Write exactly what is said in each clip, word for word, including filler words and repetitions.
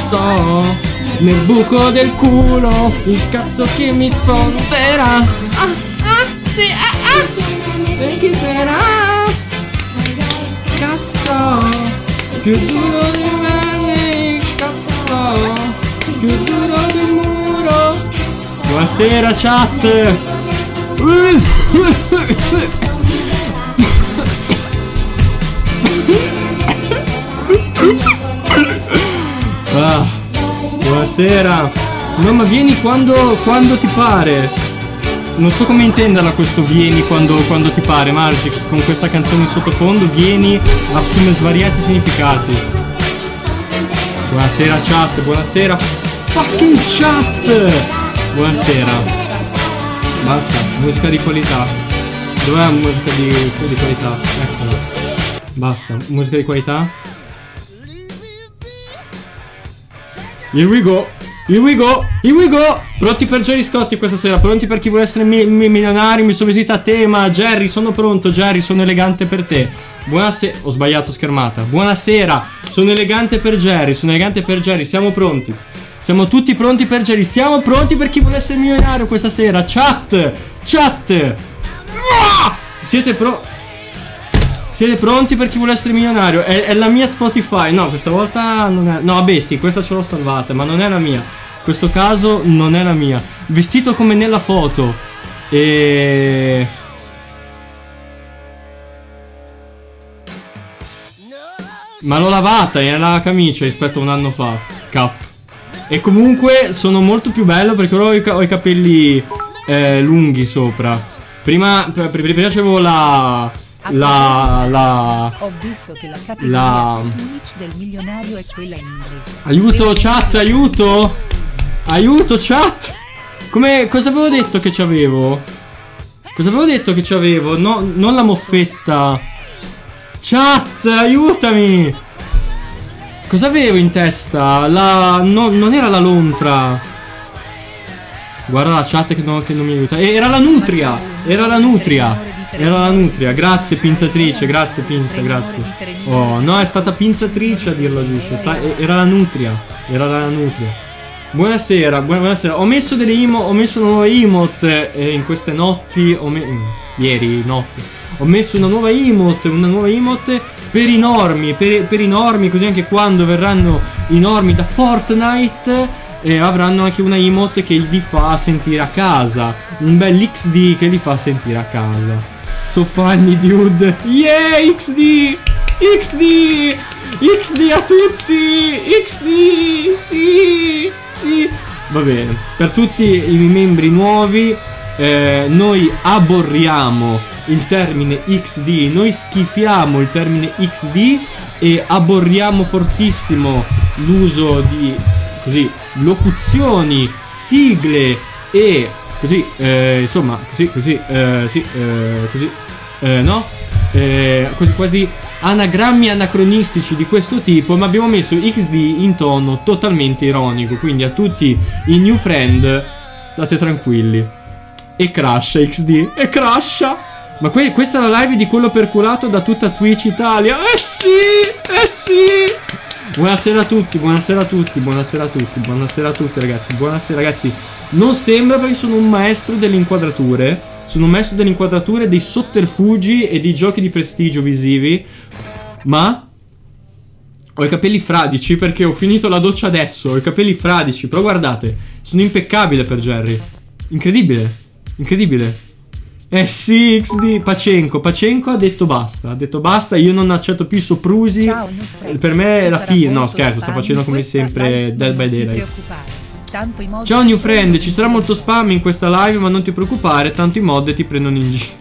sto nel buco del culo, il cazzo che mi sfonderà. Ah, ah, sì, ah, ah. E chi sarà? Cazzo, più duro di me, cazzo, più duro del muro. Buonasera chat. Ah, buonasera. No, ma vieni quando, quando ti pare. Non so come intenderla questo vieni quando, quando ti pare, Margix, con questa canzone in sottofondo. Vieni assume svariati significati. Buonasera chat, buonasera fucking chat. Buonasera. Basta, musica di qualità. Dov'è la musica di, di qualità? Eccola. Basta, musica di qualità. Here we go. Here we go, here we go. Pronti per Jerry Scotti questa sera? Pronti per chi vuole essere mi mi milionario? Mi sono vestita a tema. Jerry, sono pronto. Jerry, sono elegante per te. Buonasera. Ho sbagliato schermata. Buonasera. Sono elegante per Jerry. Sono elegante per Jerry. Siamo pronti. Siamo tutti pronti per Jerry. Siamo pronti per chi vuole essere milionario questa sera. Chat. Chat. Siete pro... Siete pronti per chi vuole essere milionario? È, è la mia Spotify. No, questa volta non è... No, vabbè, sì, questa ce l'ho salvata, ma non è la mia. In questo caso non è la mia. Vestito come nella foto. E... Ma l'ho lavata, è la camicia rispetto a un anno fa. Cap. E comunque sono molto più bello perché ora ho i, ho i capelli eh, lunghi sopra. Prima, prima c'avevo la... La, la, ho visto che la categoria la, su Twitch del milionario è quella in inglese. Aiuto chat, aiuto. Aiuto chat. Come, cosa avevo detto che c'avevo? Cosa avevo detto che c'avevo? No, non la moffetta. Chat, aiutami. Cosa avevo in testa? La, no, non era la lontra. Guarda la chat che non, che non mi aiuta. Era la nutria. Era la nutria. Era la nutria, grazie pinzatrice, grazie pinza, grazie. Oh, no, è stata pinzatrice a dirlo giusto, sta, era la nutria, era la nutria. Buonasera, buonasera, ho messo delle emo, ho messo una nuova emote eh, in queste notti, ho me ieri notte, ho messo una nuova emote, una nuova emote per i normi, per, per i normi, così anche quando verranno i normi da Fortnite eh, avranno anche una emote che vi fa sentire a casa, un bel X D che li fa sentire a casa. So funny dude. Yeah, X D. X D. X D a tutti. X D. Sì. Sì. Va bene. Per tutti i membri nuovi eh, noi aborriamo il termine X D. Noi schifiamo il termine X D e aborriamo fortissimo l'uso di così locuzioni, sigle e così, eh, insomma, così, così, eh, sì, eh, così, eh, no? Eh, così, quasi anagrammi anacronistici di questo tipo, ma abbiamo messo X D in tono totalmente ironico, quindi a tutti i new friend state tranquilli. E crasha X D, e crasha! Ma que questa è la live di quello perculato da tutta Twitch Italia. Eh sì, eh sì! Buonasera a tutti, buonasera a tutti, buonasera a tutti, buonasera a tutti ragazzi, buonasera ragazzi. Non sembra perché sono un maestro delle inquadrature. Sono un maestro delle inquadrature, dei sotterfugi e dei giochi di prestigio visivi. Ma ho i capelli fradici perché ho finito la doccia adesso. Ho i capelli fradici, però guardate, sono impeccabile per Jerry. Incredibile, incredibile. Eh sì, X D, Pacenco, Pacenco ha detto basta, ha detto basta, io non accetto più i soprusi. Ciao, per me è la fine, no scherzo, sto facendo come sempre Dead by Daylight. Ciao new friend, ci sarà molto spam in questa live ma non ti preoccupare, tanto i mod ti prendono in giro.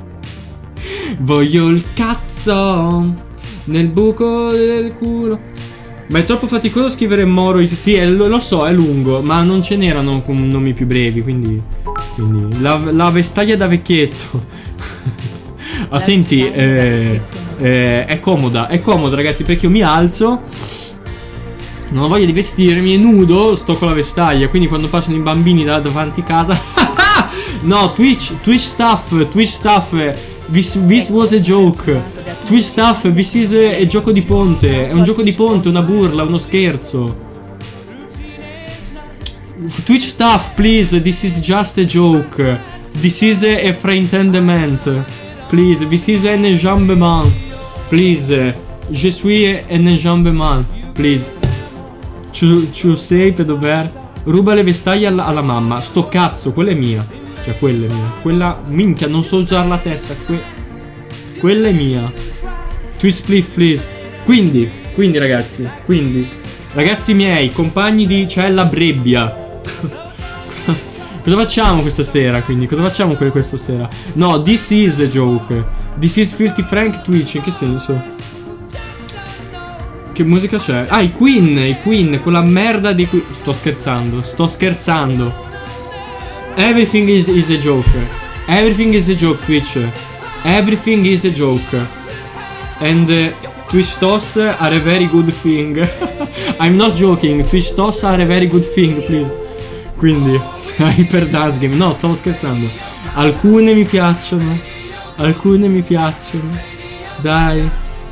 Voglio il cazzo nel buco del culo. Ma è troppo faticoso scrivere Moro. Sì, è, lo, lo so, è lungo, ma non ce n'erano con nomi più brevi, quindi... Quindi la, la vestaglia da vecchietto. Ah, senti, eh, eh, è comoda, è comoda ragazzi, perché io mi alzo, non ho voglia di vestirmi, è nudo, sto con la vestaglia, quindi quando passano i bambini da davanti casa... No, Twitch, Twitch stuff, Twitch stuff, this, this was a joke. Twitch stuff, this is a, a gioco di ponte, è un gioco di ponte, una burla, uno scherzo. Twitch staff, please. This is just a joke. This is a, a fraintendement. Please. This is an enjambement. Please. Je suis un enjambement. Please. Tu, tu sei pedober. Ruba le vestaglie alla, alla mamma. Sto cazzo, quella è mia. Cioè, quella è mia. Quella, minchia, non so usare la testa. Que, quella è mia. Twitch spliff, please. Quindi, quindi ragazzi, quindi, ragazzi miei, compagni di Cella Brebbia. Cosa facciamo questa sera, quindi? Cosa facciamo questa sera? No, this is a joke. This is Filthy Frank Twitch. In che senso? Che musica c'è? Ah, i Queen, i Queen, quella merda di cui... Sto scherzando, sto scherzando. Everything is, is a joke. Everything is a joke, Twitch. Everything is a joke. And uh, Twitch toss are a very good thing. I'm not joking, Twitch toss are a very good thing, please. Quindi, Hyper Dance Game. No, stavo scherzando. Alcune mi piacciono. Alcune mi piacciono. Dai.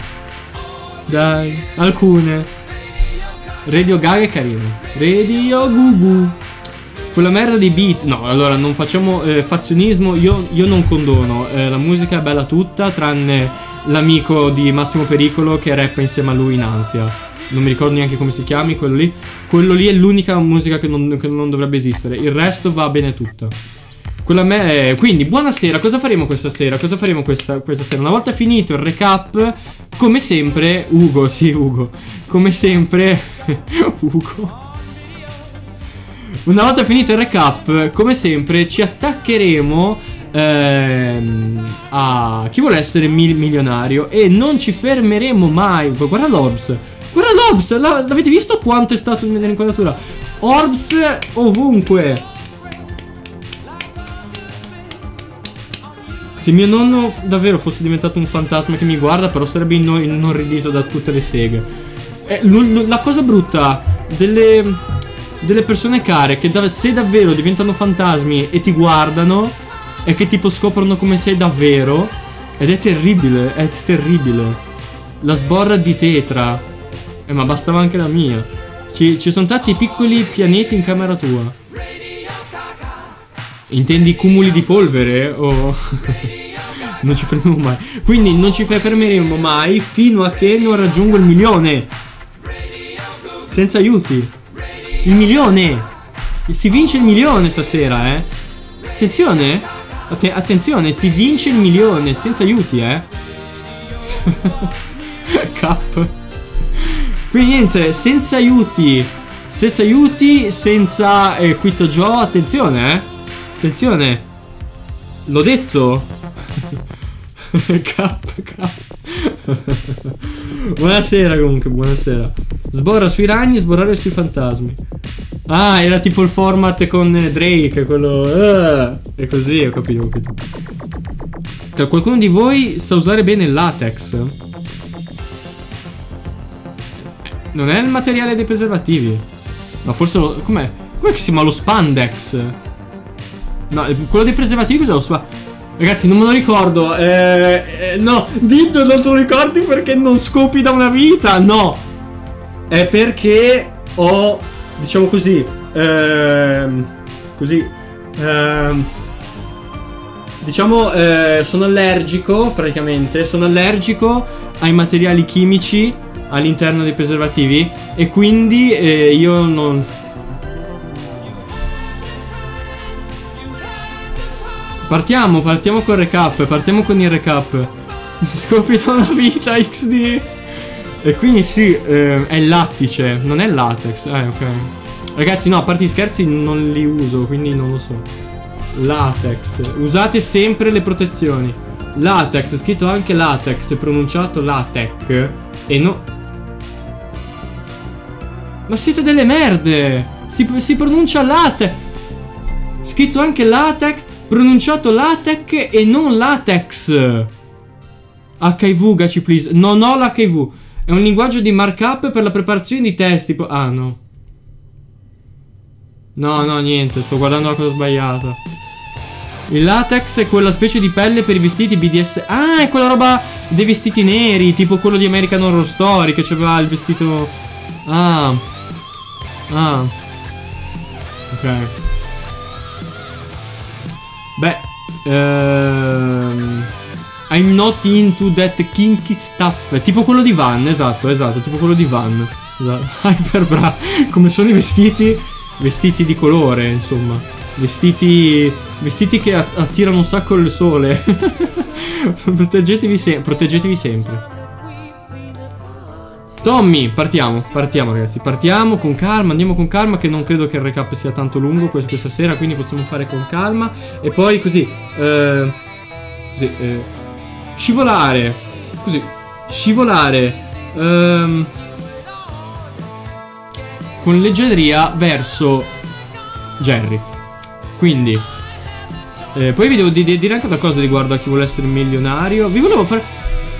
Dai, alcune. Radio Gaga è carino. Radio Gugu. Quella merda di beat. No, allora non facciamo eh, fazionismo. Io, io non condono. eh, La musica è bella tutta, tranne l'amico di Massimo Pericolo che rappa insieme a lui in Ansia. Non mi ricordo neanche come si chiami. Quello lì. Quello lì è l'unica musica che non, che non dovrebbe esistere. Il resto va bene tutta. Quella me. Quindi, buonasera. Cosa faremo questa sera? Cosa faremo questa, questa sera? Una volta finito il recap, come sempre, Ugo, sì, Ugo. Come sempre, Ugo. Una volta finito il recap, come sempre, ci attaccheremo ehm, a chi vuole essere mil milionario e non ci fermeremo mai. Guarda l'Orbs. Guarda l'Orbs. L'avete visto quanto è stato nell'inquadratura? Orbs ovunque. Se mio nonno davvero fosse diventato un fantasma che mi guarda, però sarebbe inorridito da tutte le seghe. Eh, la cosa brutta delle, delle persone care che da, se davvero diventano fantasmi e ti guardano è che tipo scoprono come sei davvero. Ed è terribile, è terribile. La sborra di tetra. Eh, ma bastava anche la mia. Ci, ci sono tanti piccoli pianeti in camera tua. Intendi cumuli di polvere? O... non ci fermiamo mai. Quindi non ci fermeremo mai fino a che non raggiungo il milione. Senza aiuti. Il milione. Si vince il milione stasera, eh. Attenzione. Att attenzione, si vince il milione senza aiuti, eh. Cap. Quindi niente, senza aiuti. Senza aiuti, senza eh, quitto Joe, attenzione, eh. Attenzione. L'ho detto. Cap, cap. Buonasera comunque, buonasera. Sborra sui ragni, sborrare sui fantasmi. Ah, era tipo il format con Drake, quello uh, e così, ho capito, ho capito. Qualcuno di voi sa usare bene il latex? Non è il materiale dei preservativi. Ma forse lo... Com'è? Com'è che si chiama lo spandex? No, quello dei preservativi cos'è lo spandex? Ragazzi, non me lo ricordo. Eh, eh, no, Dito, non te lo ricordi perché non scopi da una vita? No. È perché ho, diciamo così, ehm, così, ehm, diciamo, eh, sono allergico, praticamente, sono allergico ai materiali chimici all'interno dei preservativi e quindi eh, io non... Partiamo, partiamo col recap, partiamo con il recap. Scopi da una vita X D. E quindi sì, eh, è il lattice, non è il latex. Eh, ok. Ragazzi, no, a parte gli scherzi non li uso, quindi non lo so. Latex. Usate sempre le protezioni. Latex, scritto anche latex, pronunciato latec. E no... Ma siete delle merde! Si, si pronuncia latex. Scritto anche latex, pronunciato latec e non latex. H I V, Gaci please. Non ho l'H I V. È un linguaggio di markup per la preparazione di testi. Ah, no. No, no, niente. Sto guardando la cosa sbagliata. Il latex è quella specie di pelle per i vestiti B D S. Ah, è quella roba dei vestiti neri. Tipo quello di American Horror Story, che c'aveva il vestito... Ah. Ah. Ok. Beh, ehm, I'm not into that kinky stuff. È tipo quello di Van, esatto, esatto, tipo quello di Van. Esatto. Hyper bra. Come sono i vestiti? Vestiti di colore, insomma. Vestiti. Vestiti che attirano un sacco il sole. Proteggetevi, se proteggetevi sempre. Tommy, partiamo, partiamo ragazzi, partiamo con calma, andiamo con calma, che non credo che il recap sia tanto lungo questa sera, quindi possiamo fare con calma. E poi così, eh, così eh, scivolare, così, scivolare ehm, con leggeria verso Jerry. Quindi eh, poi vi devo di dire anche una cosa riguardo a Chi vuole essere milionario. Vi volevo fare...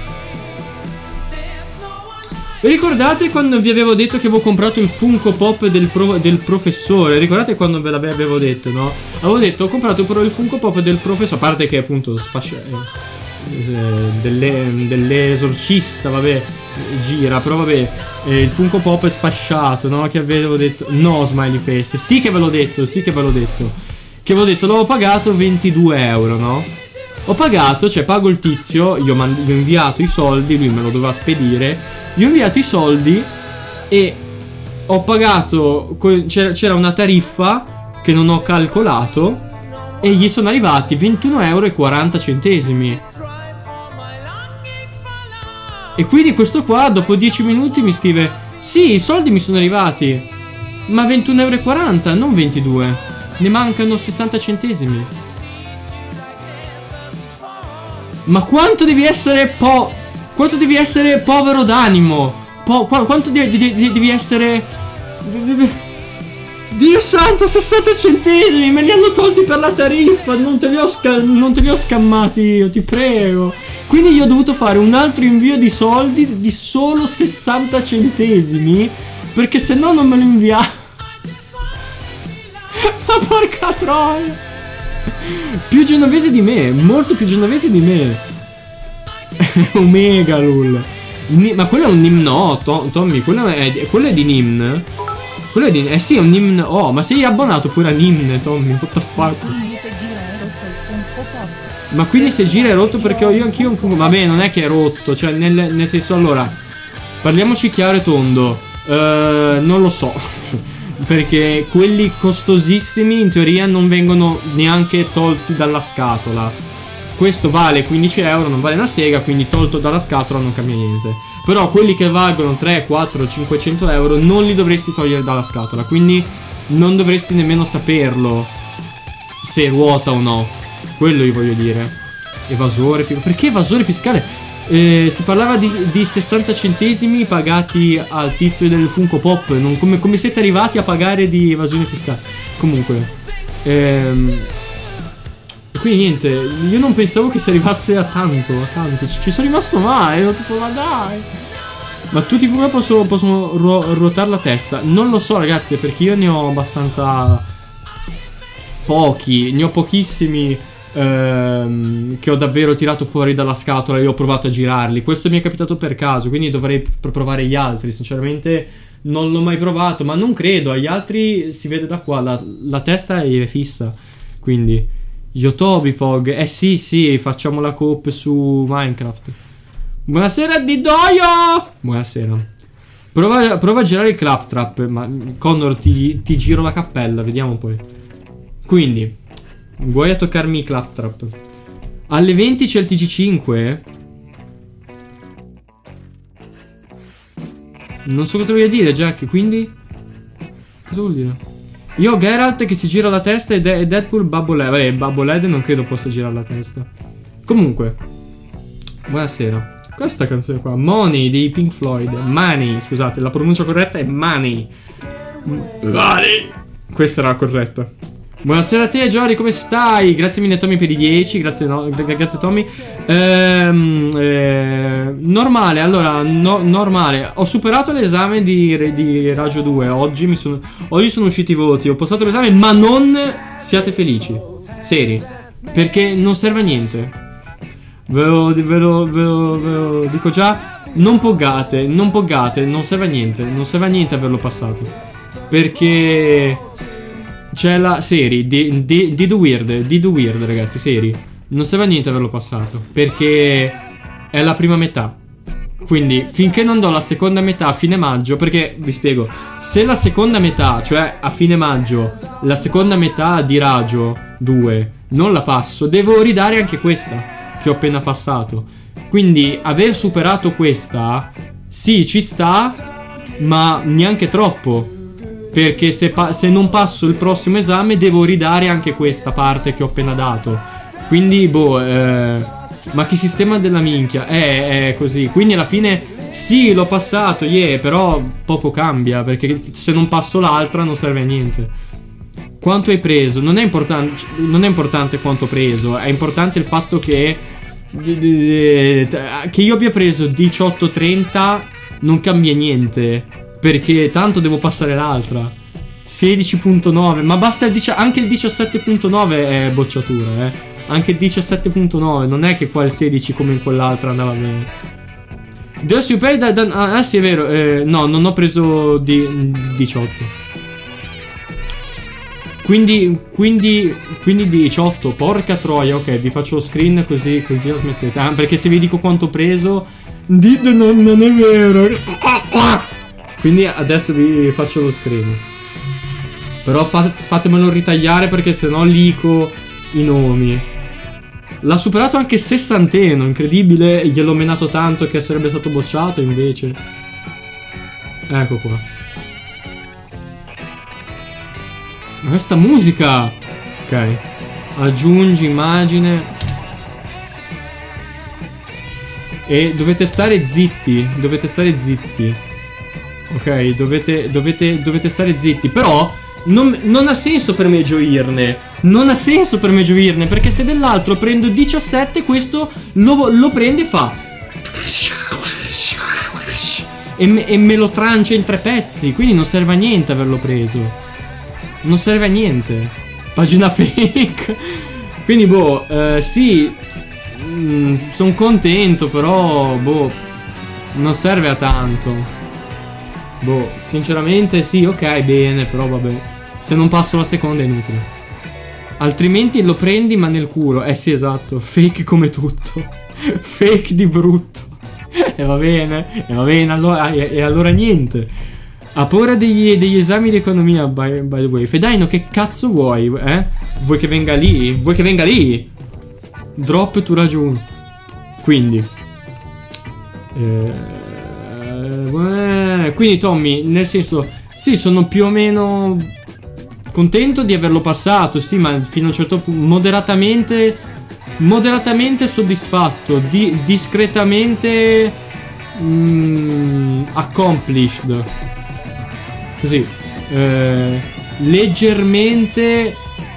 Vi ricordate quando vi avevo detto che avevo comprato il Funko Pop del, pro del professore? Ricordate quando ve l'avevo detto, no? Avevo detto, ho comprato però il Funko Pop del professore. A parte che appunto sfascia eh, dell'esorcista, dell vabbè, gira. Però vabbè, eh, il Funko Pop è sfasciato, no? Che avevo detto, no, smiley face. Sì che ve l'ho detto, sì che ve l'ho detto. Che avevo detto, l'avevo pagato ventidue euro, no? Ho pagato, cioè pago il tizio, gli ho, gli ho inviato i soldi, lui me lo doveva spedire. Gli ho inviato i soldi e ho pagato, c'era una tariffa che non ho calcolato e gli sono arrivati ventuno euro e quaranta centesimi. E quindi questo qua dopo dieci minuti mi scrive: sì, i soldi mi sono arrivati, ma ventuno euro e quaranta, non ventidue. Ne mancano sessanta centesimi. Ma quanto devi essere po... Quanto devi essere povero d'animo? Po qu quanto devi, devi, devi essere... Dio santo, sessanta centesimi! Me li hanno tolti per la tariffa! Non te li ho, non te li ho scammati io, ti prego! Quindi io ho dovuto fare un altro invio di soldi di solo sessanta centesimi, perché se no non me lo inviavo. Ma porca troia! Più genovese di me, molto più genovese di me. Omega lol. Ma quello è un Nim, no, to Tommy, quello è, quello è di Nim. Quello è di, eh sì, è un Nim. Oh, ma sei abbonato pure a Nim, Tommy, what the fuck? Ma quindi se gira è rotto perché ho io anch'io un fungo. Vabbè, non è che è rotto, cioè nel, nel senso, allora, parliamoci chiaro e tondo. uh, Non lo so. Perché quelli costosissimi in teoria non vengono neanche tolti dalla scatola. Questo vale quindici euro, non vale una sega, quindi tolto dalla scatola non cambia niente. Però quelli che valgono tre, quattro, cinquecento euro non li dovresti togliere dalla scatola, quindi non dovresti nemmeno saperlo se ruota o no. Quello io voglio dire. Evasore, perché evasore fiscale? Eh, si parlava di, di sessanta centesimi pagati al tizio del Funko Pop. Non, come, come siete arrivati a pagare di evasione fiscale? Comunque ehm E quindi niente, io non pensavo che si arrivasse a tanto, a tanto. Ci sono rimasto male, ero tipo, ma dai. Ma tutti i Funko possono, possono ru ruotare la testa? Non lo so ragazzi, perché io ne ho abbastanza pochi, ne ho pochissimi ehm, che ho davvero tirato fuori dalla scatola e ho provato a girarli. Questo mi è capitato per caso, quindi dovrei provare gli altri. Sinceramente non l'ho mai provato, ma non credo. Agli altri si vede da qua, la, la testa è fissa. Quindi Yotobi Pog, eh sì sì, facciamo la coop su Minecraft. Buonasera Didoio! Buonasera. Prova, prova a girare il claptrap. Ma Connor ti, ti giro la cappella, vediamo poi. Quindi vuoi a toccarmi i claptrap? Alle venti c'è il T G cinque. Non so cosa voglia dire Jack, quindi cosa vuol dire? Io ho Geralt che si gira la testa e De Deadpool Babbo Led. Vabbè, Babbo Led non credo possa girare la testa. Comunque, buonasera. Questa canzone qua, Money dei Pink Floyd. Money, scusate, la pronuncia corretta è Money. Money. Questa era la corretta. Buonasera a te Jory, come stai? Grazie mille Tommy per i dieci. Grazie, no, grazie Tommy. ehm, eh, Normale, allora no, normale. Ho superato l'esame di, di Raggio due. Oggi mi sono Oggi sono usciti i voti. Ho passato l'esame, ma non siate felici. Seri. Perché non serve a niente. Ve lo, ve lo, ve lo, ve lo dico già. Non poggate, non poggate. Non serve a niente. Non serve a niente averlo passato. Perché C'è la serie di, di, di The Weird. Di The Weird, ragazzi, serie. Non serve a niente averlo passato, perché è la prima metà. Quindi finché non do la seconda metà a fine maggio, perché vi spiego, se la seconda metà, cioè a fine maggio, la seconda metà di Ragio due non la passo, devo ridare anche questa che ho appena passato. Quindi aver superato questa, sì, ci sta, ma neanche troppo, perché se, se non passo il prossimo esame devo ridare anche questa parte che ho appena dato. Quindi boh, eh... ma che sistema della minchia. È, è così. Quindi alla fine sì, l'ho passato, yeah, però poco cambia, perché se non passo l'altra non serve a niente. Quanto hai preso? Non è importante, non è importante quanto ho preso, è importante il fatto che che io abbia preso diciotto trenta non cambia niente, perché tanto devo passare l'altra. Sedici virgola nove, ma basta il dici, anche il diciassette virgola nove è bocciatura, eh. Anche il diciassette virgola nove, non è che qua il sedici come in quell'altra andava bene. Devo super da, da, ah sì è vero, eh, no, non ho preso di, diciotto. Quindi, quindi, quindi diciotto, porca troia, ok, vi faccio lo screen così, così la smettete. Ah, perché se vi dico quanto ho preso, dite non, non è vero. Quindi adesso vi faccio lo screen. Però fa, fatemelo ritagliare perché sennò lico i nomi. L'ha superato anche sessanteno, incredibile. Gliel'ho menato tanto che sarebbe stato bocciato invece. Ecco qua. Questa musica. Ok. Aggiungi immagine. E dovete stare zitti. Dovete stare zitti. Ok, dovete, dovete, dovete stare zitti. Però non, non ha senso per me gioirne. Non ha senso per me gioirne, perché se dell'altro prendo diciassette, questo lo, lo prende e fa e me, e me lo trancia in tre pezzi. Quindi non serve a niente averlo preso. Non serve a niente. Pagina fake. Quindi boh, eh, sì, mm, sono contento, però boh, non serve a tanto. Boh, sinceramente sì, ok, bene, però vabbè, se non passo la seconda è inutile. Altrimenti lo prendi ma nel culo. Eh sì, esatto, fake come tutto. Fake di brutto. E va bene, e va bene, allora, e, e allora niente. Ha paura degli, degli esami di economia, by, by the way. Fedaino, che cazzo vuoi, eh? Vuoi che venga lì? Vuoi che venga lì? Drop tu ragione. Quindi eh, eh, Quindi Tommy, nel senso, sì, sono più o meno contento di averlo passato, sì, ma fino a un certo punto moderatamente Moderatamente soddisfatto, di, discretamente mm, accomplished. Così eh, leggermente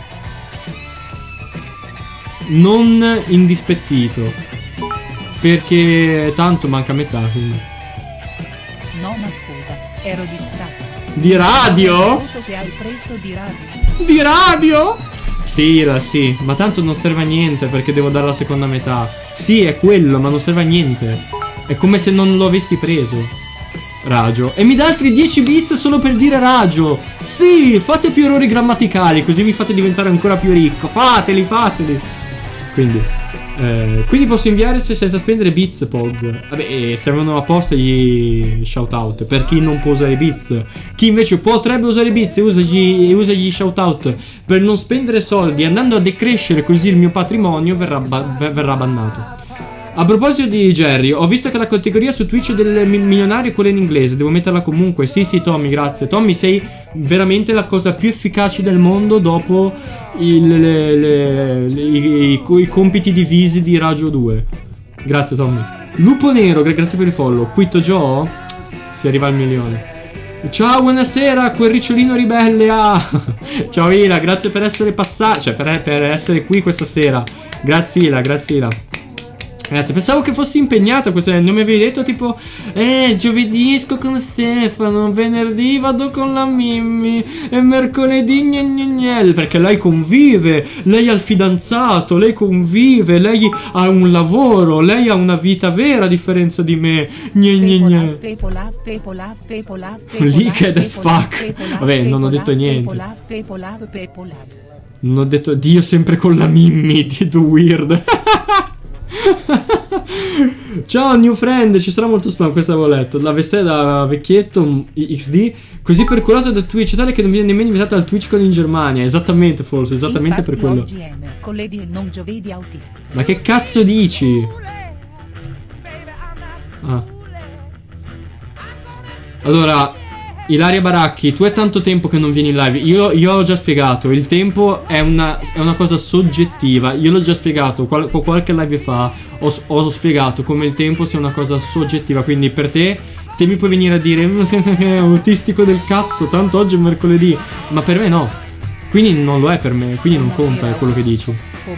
non indispettito, perché tanto manca metà, quindi. No, ma scusa, ero distratto. Di radio? Che hai preso di radio? Di radio? Sì, la sì, ma tanto non serve a niente perché devo dare la seconda metà. Sì, è quello, ma non serve a niente. È come se non lo avessi preso. Ragio. E mi dà altri dieci bits solo per dire ragio. Sì, fate più errori grammaticali, così mi fate diventare ancora più ricco. Fateli, fateli. Quindi eh, Quindi posso inviare se senza spendere bits, Pog. Vabbè, eh, servono apposta gli shoutout per chi non può usare bits. Chi invece potrebbe usare bits e usa gli, e usa gli shoutout per non spendere soldi, andando a decrescere così il mio patrimonio, verrà, ba verrà bannato. A proposito di Jerry, ho visto che la categoria su Twitch del mi milionario è quella in inglese. Devo metterla comunque. Sì, sì, Tommy, grazie. Tommy, sei veramente la cosa più efficace del mondo dopo il, le, le, le, i, i, i compiti divisi di Ragio due. Grazie, Tommy. Lupo Nero, grazie per il follow. Quitto Joe? Si arriva al milione. Ciao, buonasera, quel ricciolino ribelle. Ah. Ciao Ila, grazie per essere passato. Cioè, per, per essere qui questa sera. Grazie Ila, grazie Ila. Ragazzi, pensavo che fossi impegnata questa. Non mi avevi detto tipo Eh, giovedì esco con Stefano, venerdì vado con la Mimmi e mercoledì gne gne gne. Perché lei convive, lei ha il fidanzato, lei convive, lei ha un lavoro, lei ha una vita vera a differenza di me. Gne gne gne. Leaked as fuck. Vabbè, non ho detto niente. Non ho detto Dio sempre con la Mimmi, Dio weird. Ciao new friend, ci sarà molto spam, questa avevo letto. La veste da vecchietto X D, così percolato da Twitch tale che non viene nemmeno invitato al Twitch con in Germania. Esattamente, forse, esattamente. Infatti, per quello oggi è mercoledì e non giovedì autistico. Ma che cazzo dici? Ah. Allora Ilaria Baracchi, tu è tanto tempo che non vieni in live. Io, io ho già spiegato, il tempo è una, è una cosa soggettiva. Io l'ho già spiegato, qual, qualche live fa ho, ho spiegato come il tempo sia una cosa soggettiva. Quindi per te, te mi puoi venire a dire autistico del cazzo, tanto oggi è mercoledì. Ma per me no. Quindi non lo è per me, quindi non conta, è quello che dici.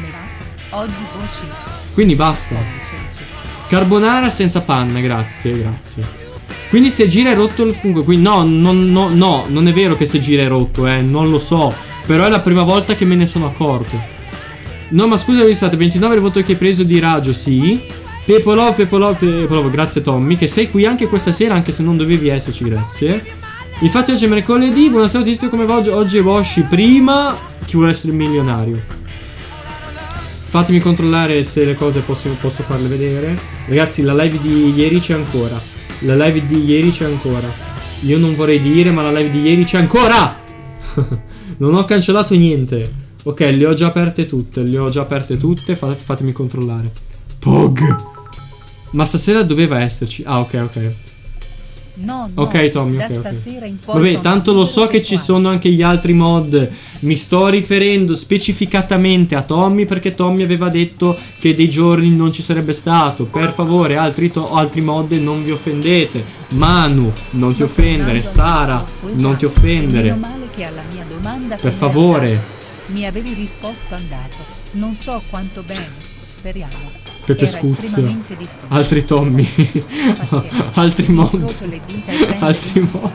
Quindi basta. Carbonara senza panna, grazie, grazie. Quindi se gira è rotto il fungo. Quindi no, no, no, no, non è vero che se gira è rotto, eh, non lo so. Però è la prima volta che me ne sono accorto. No, ma scusa, voi state ventinove il voto che hai preso di Raggio, sì. Pepolò, Pepolò, Pepolò, grazie Tommy, che sei qui anche questa sera, anche se non dovevi esserci, grazie. Infatti oggi è mercoledì, buonasera autistico, come va oggi? Oggi è Woshi, prima chi vuole essere milionario. Fatemi controllare se le cose posso, posso farle vedere. Ragazzi, la live di ieri c'è ancora. La live di ieri c'è ancora. Io non vorrei dire, ma la live di ieri c'è ancora. Non ho cancellato niente. Ok, le ho già aperte tutte. Le ho già aperte tutte. Fate, fatemi controllare. Pog. Ma stasera doveva esserci. Ah, ok, ok. No, no, ok Tommy, da okay, stasera okay. in poi Vabbè, tanto lo so che ci sono anche gli altri mod. Mi sto riferendo specificatamente a Tommy perché Tommy aveva detto che dei giorni non ci sarebbe stato. Per favore, altri, altri mod non vi offendete. Manu, non ti offendere. Sara, non ti offendere. Meno male che alla mia domanda per favore mi avevi risposto andato. Non so quanto bene, speriamo. Pepe Scuz, altri Tommy, altri mod, altri mod.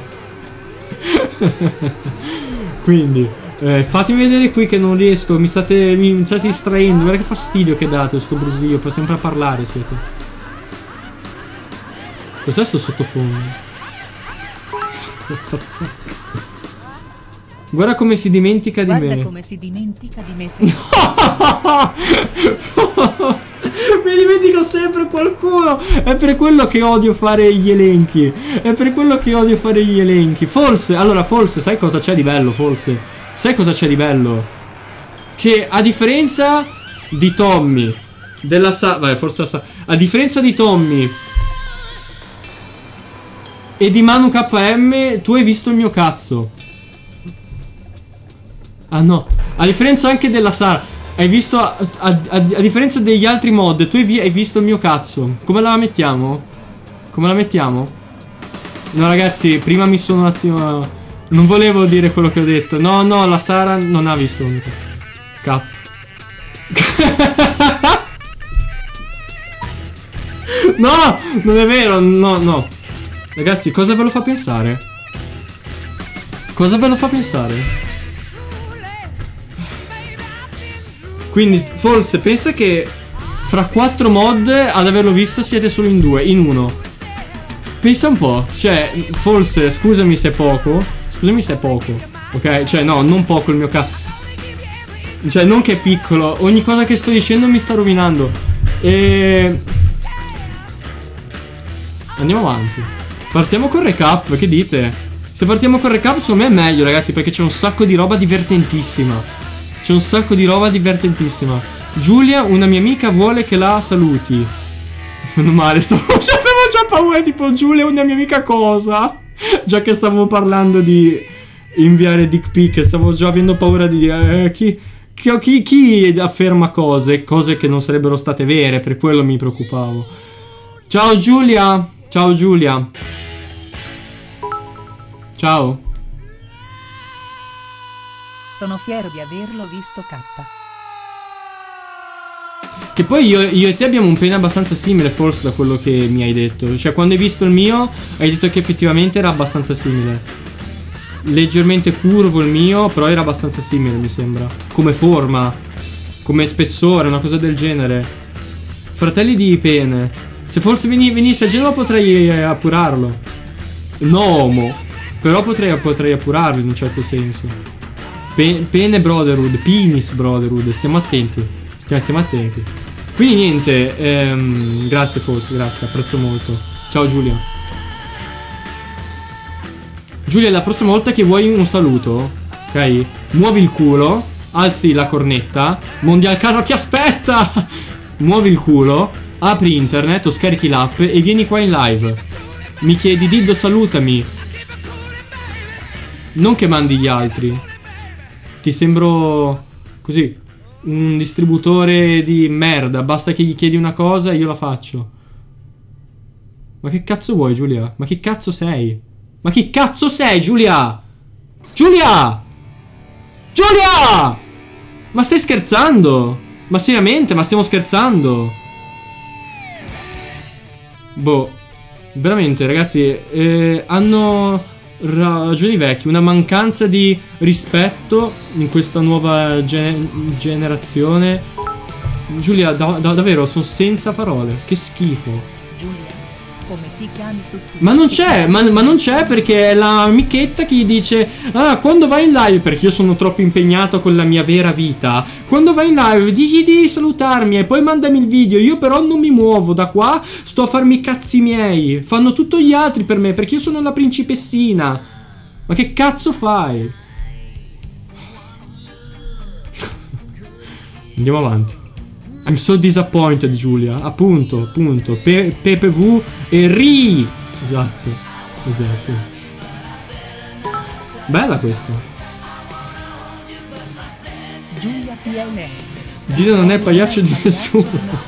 Quindi eh, fatemi vedere qui che non riesco. Mi state, mi state distraendo. Guarda che fastidio che date sto brusio. Per sempre a parlare siete. Cos'è sto sottofondo? What the fuck? Guarda come si dimentica di Guarda me. Guarda come si dimentica di me. Mi dimentico sempre qualcuno. È per quello che odio fare gli elenchi. È per quello che odio fare gli elenchi. Forse, allora forse, sai cosa c'è di bello? Forse sai cosa c'è di bello? Che a differenza di Tommy, della Sa... Vabbè, forse la Sa... A differenza di Tommy e di Manu K M, tu hai visto il mio cazzo. Ah no, a differenza anche della Sara, hai visto, a, a, a, a differenza degli altri mod, tu hai, hai visto il mio cazzo. Come la mettiamo? Come la mettiamo? No ragazzi, prima mi sono un attimo... Non volevo dire quello che ho detto. No, no, la Sara non ha visto il mio cazzo. No, non è vero, no, no. Ragazzi, cosa ve lo fa pensare? Cosa ve lo fa pensare? Quindi forse pensa che fra quattro mod ad averlo visto siete solo in due, in uno. Pensa un po', cioè forse, scusami se è poco, scusami se è poco, ok? Cioè no, non poco il mio cazzo. Cioè non che è piccolo, ogni cosa che sto dicendo mi sta rovinando. E... Andiamo avanti. Partiamo col recap, che dite? Se partiamo col recap secondo me è meglio ragazzi, perché c'è un sacco di roba divertentissima. C'è un sacco di roba divertentissima. Giulia, una mia amica, vuole che la saluti. Meno male, stavo avevo già paura, tipo Giulia, una mia amica cosa? Già che stavo parlando di inviare dick pic, stavo già avendo paura di dire eh, chi, chi, chi, chi afferma cose, cose che non sarebbero state vere, per quello mi preoccupavo. Ciao Giulia, ciao Giulia. Ciao. Sono fiero di averlo visto K. Che poi io, io e te abbiamo un pene abbastanza simile, forse, da quello che mi hai detto. Cioè, quando hai visto il mio, hai detto che effettivamente era abbastanza simile. Leggermente curvo il mio, però era abbastanza simile, mi sembra. Come forma, come spessore, una cosa del genere. Fratelli di pene. Se forse veni, venisse a Genova potrei eh, appurarlo. No, mo. Però potrei, potrei appurarlo in un certo senso. Pe, pene Brotherhood, Penis Brotherhood, stiamo attenti. Stiamo, stiamo attenti. Quindi niente, ehm, grazie forse, grazie, apprezzo molto. Ciao Giulia. Giulia, la prossima volta che vuoi un saluto, ok? Muovi il culo, alzi la cornetta, Mondial Casa ti aspetta! Muovi il culo, apri internet o scarichi l'app e vieni qua in live. Mi chiedi Diddo salutami. Non che mandi gli altri. Ti sembro così un distributore di merda. Basta che gli chiedi una cosa e io la faccio. Ma che cazzo vuoi, Giulia? Ma che cazzo sei? Ma chi cazzo sei, Giulia? Giulia! Giulia! Ma stai scherzando? Ma seriamente, ma stiamo scherzando? Boh. Veramente, ragazzi, eh, hanno ragioni vecchi. Una mancanza di rispetto in questa nuova gen generazione. Giulia, da da davvero, sono senza parole. Che schifo. Giulia, come ti chiami su Twitch? Ma non c'è, ma, ma non c'è perché è la amichetta che gli dice: ah, quando vai in live, perché io sono troppo impegnato con la mia vera vita. Quando vai in live, digli di salutarmi e poi mandami il video. Io però non mi muovo da qua, sto a farmi i cazzi miei. Fanno tutto gli altri per me, perché io sono la principessina. Ma che cazzo fai? Andiamo avanti. I'm so disappointed, Giulia. Appunto, appunto. P P V e ri. Esatto, esatto. Bella questa. Giulia T L S. Giulia non è pagliaccio di nessuno.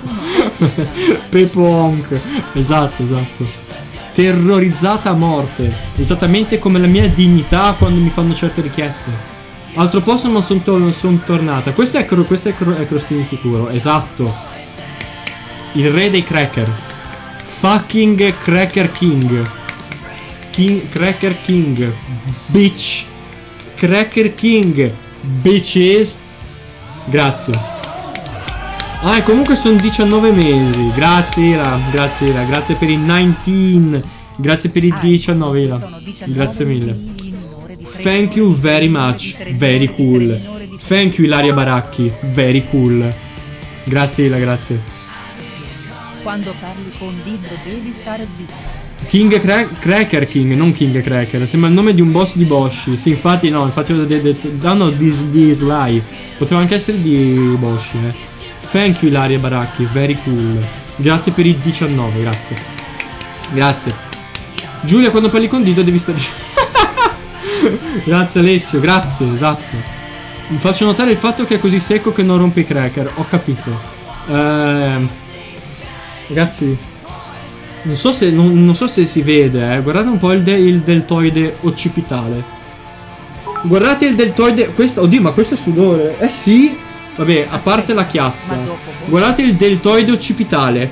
Peponk. Esatto, esatto. Terrorizzata a morte. Esattamente come la mia dignità quando mi fanno certe richieste. Altro posto non sono to son tornata. Questo è, questo è, è Crostini sicuro. Esatto. Il re dei cracker. Fucking Cracker King. King Cracker King. Bitch. Cracker King. Bitches. Grazie. Ah, e comunque sono diciannove mesi. Grazie Ira. Grazie Ira. Grazie per i diciannove. Grazie per i diciannove Ira. Grazie mille. Thank you very much. Very cool. Thank you Ilaria Baracchi. Very cool. Grazie Ila, grazie. Quando parli con Diddo devi stare zitto. King Cra Cracker King, non King Cracker. Sembra il nome di un boss di Bosch. Sì, infatti no, infatti ho detto danno di, di Sly. Poteva anche essere di Bosch, eh. Thank you Ilaria Baracchi. Very cool. Grazie per i diciannove, grazie. Grazie. Giulia, quando parli con Diddo devi stare... Grazie Alessio, grazie, esatto. Mi faccio notare il fatto che è così secco che non rompe i cracker. Ho capito. eh, Ragazzi, non so se non, non so se si vede, eh. Guardate un po' il, de, il deltoide occipitale. Guardate il deltoide. Questo, oddio, ma questo è sudore. Eh sì. Vabbè, a parte la chiazza. Guardate il deltoide occipitale.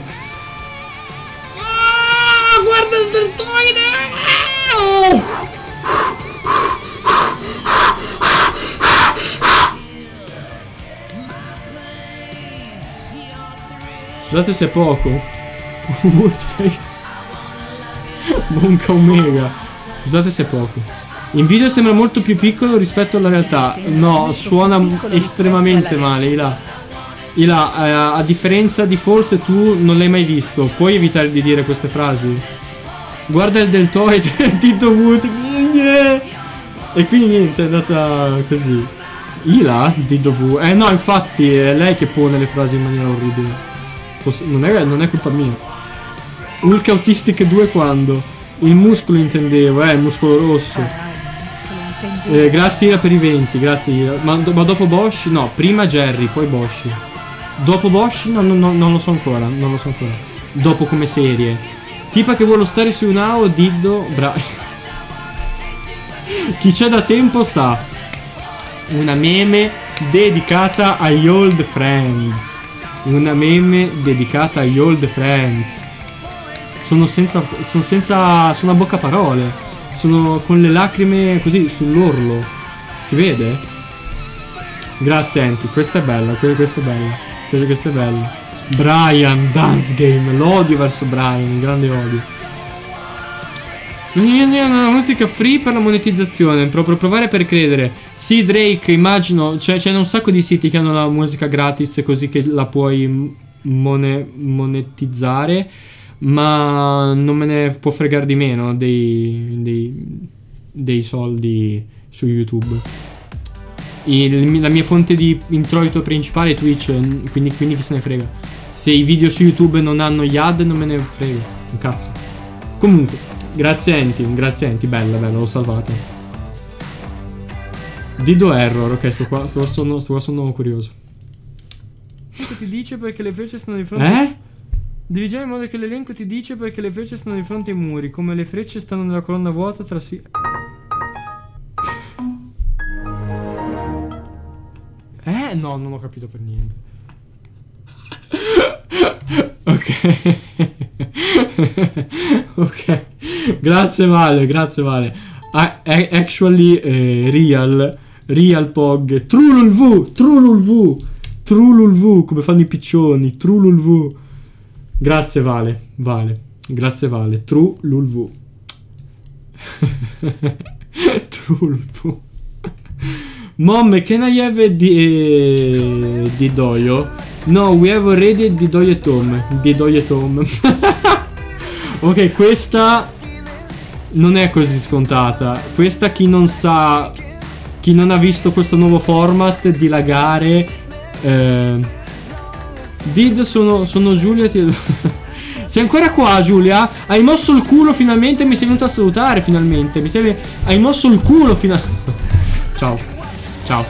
Ah, guarda il deltoide. Oh! Scusate se è poco. Woodface. Monca Omega. Scusate se è poco. In video sembra molto più piccolo rispetto alla realtà. No, suona estremamente male. Ila, Ila eh, a differenza di forse tu non l'hai mai visto. Puoi evitare di dire queste frasi? Guarda il deltoide. Tito Wood. E quindi niente, è andata così. Ila? Tito Wood. Eh no, infatti è lei che pone le frasi in maniera orribile. Fosse, non, è, non è colpa mia. Hulk Autistic due quando? Il muscolo intendevo, eh, il muscolo rosso. Eh, grazie Ira per i venti, grazie Ira. Ma, ma dopo Bosch? No, prima Jerry, poi Bosch. Dopo Bosch? No, no, no, non lo so ancora, non lo so ancora. Dopo come serie. Tipa che vuole stare su una o Diddo, bravo. Chi c'è da tempo sa. Una meme dedicata agli old friends. Una meme dedicata agli old friends. Sono senza, sono senza, sono a bocca parole. Sono con le lacrime così sull'orlo. Si vede? Grazie Enti, questa è bella, questa è bella. Questa è bella. Brian, Dance Game, l'odio verso Brian, un grande odio. La musica free per la monetizzazione, proprio provare per credere. Sì, Drake, immagino, cioè c'è un sacco di siti che hanno la musica gratis così che la puoi mone monetizzare, ma non me ne può fregare di meno dei, dei, dei soldi su YouTube. Il, la mia fonte di introito principale è Twitch, quindi, quindi chi se ne frega. Se i video su YouTube non hanno gli ad non me ne frega un cazzo. Comunque, grazie Enti, grazie Enti, bella, bella, l'ho salvata. Dido Error, ok, sto qua, sto, sono, sto qua sono curioso. L'elenco ti dice perché le frecce stanno di fronte... Eh? Devi girare in modo che l'elenco ti dice perché le frecce stanno di fronte ai muri, come le frecce stanno nella colonna vuota tra sì... Eh? No, non ho capito per niente. Ok. Ok. Grazie Vale, grazie Vale. Ah, actually eh, real Real Pog. Trululv, Trululv, Trululv, come fanno i piccioni. Trululv. Grazie Vale, Vale. Grazie Vale. Trululv. Trululv. Mom, can I have a di, uh, di doyo? No, we have already di doyo at home. Di doyo at home. Ok, questa non è così scontata. Questa chi non sa, chi non ha visto questo nuovo format di lagare. Eh, Did, sono, sono Giulia. Ti... Sei ancora qua, Giulia? Hai mosso il culo finalmente. Mi sei venuto a salutare finalmente. Mi sei... Hai mosso il culo finalmente. Ciao. Ciao.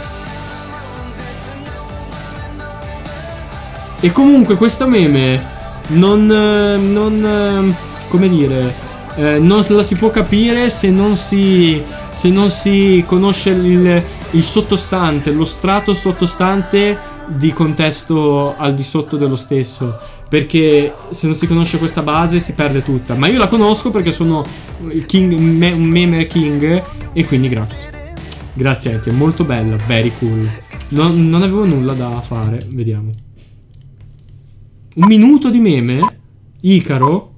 E comunque questa meme non, non come dire, eh, non la si può capire se non si, se non si conosce il, il sottostante, lo strato sottostante di contesto al di sotto dello stesso. Perché se non si conosce questa base si perde tutta. Ma io la conosco perché sono il king, me, un meme king, e quindi grazie. Grazie Enti, è molto bella, very cool. Non, non avevo nulla da fare, vediamo. Un minuto di meme? Icaro?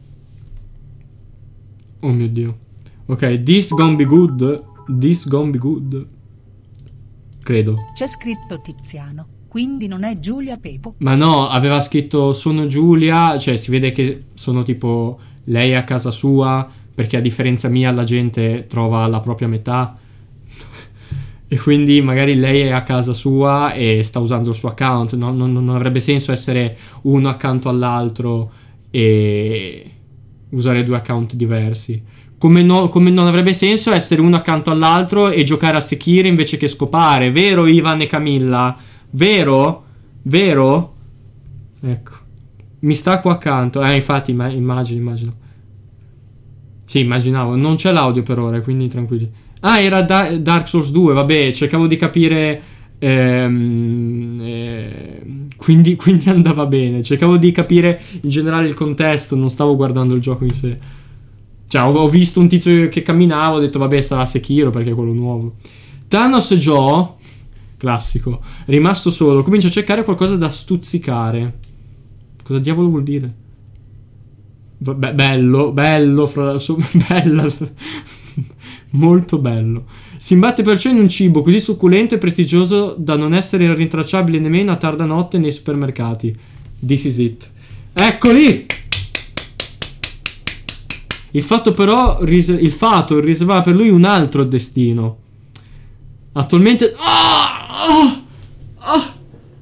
Oh mio Dio. Ok, this gonna be good. This gonna be good. Credo. C'è scritto Tiziano, quindi non è Giulia Pepo. Ma no, aveva scritto sono Giulia. Cioè si vede che sono tipo lei a casa sua, perché a differenza mia la gente trova la propria metà. E quindi magari lei è a casa sua e sta usando il suo account. No, non, non avrebbe senso essere uno accanto all'altro e usare due account diversi. Come, no, come non avrebbe senso essere uno accanto all'altro e giocare a Sekiro invece che scopare. Vero Ivan e Camilla? Vero? Vero? Ecco. Mi sta qua accanto. Eh infatti immagino, immagino. Sì, immaginavo. Non c'è l'audio per ora, quindi tranquilli. Ah, era da Dark Souls due, vabbè, cercavo di capire, ehm, eh, quindi, quindi andava bene, cercavo di capire in generale il contesto, non stavo guardando il gioco in sé. Cioè, ho, ho visto un tizio che camminava, ho detto vabbè sarà Sekiro perché è quello nuovo. Thanos Joe, classico, rimasto solo, comincio a cercare qualcosa da stuzzicare. Cosa diavolo vuol dire? Vabbè, bello, bello, fra, so, bella... Molto bello. Si imbatte perciò in un cibo così succulento e prestigioso da non essere rintracciabile nemmeno a tarda notte nei supermercati. This is it. Eccoli! Il fatto però il fato riservava per lui un altro destino. Attualmente oh! Oh! Oh!